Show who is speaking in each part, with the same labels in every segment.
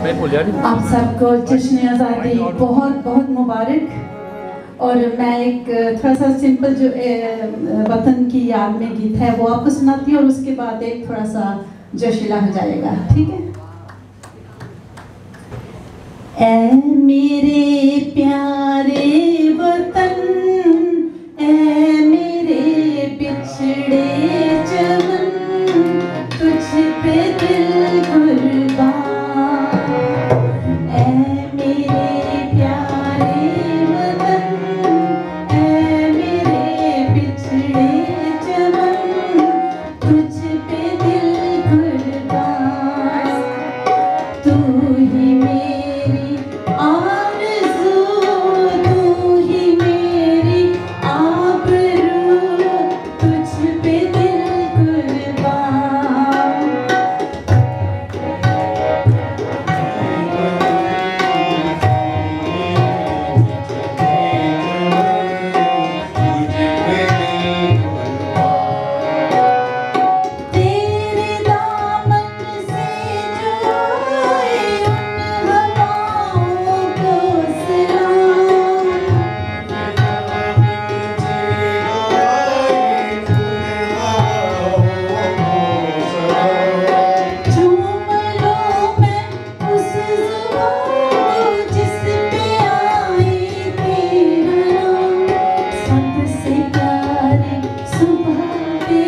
Speaker 1: आप सबको जश्न आज़ादी बहुत बहुत मुबारक। और मैं एक थोड़ा सा सिंपल जो वतन की याद में गीत है वो आपको सुनाती हूँ और उसके बाद एक थोड़ा सा जोशीला हो जाएगा, ठीक है। ऐ मेरे प्यारे वतन, ऐ मेरे बिछड़े चमन, तुझ पे दिल कुर्बान।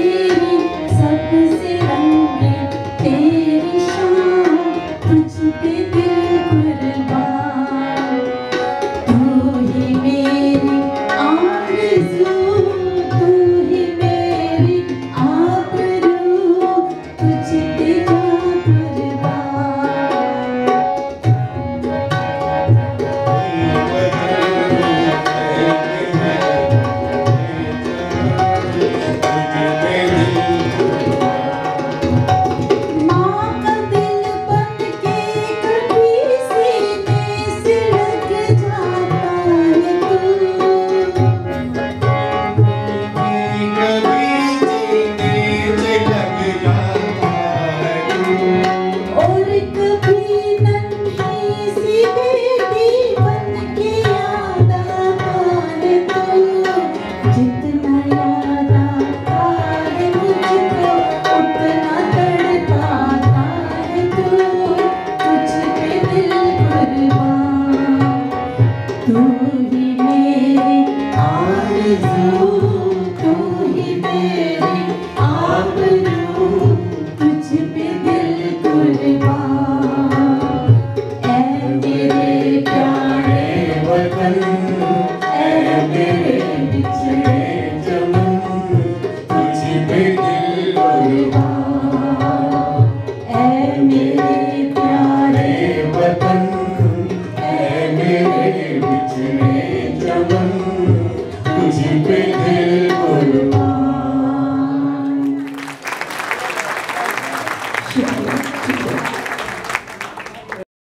Speaker 2: तेरी शान तुझ पे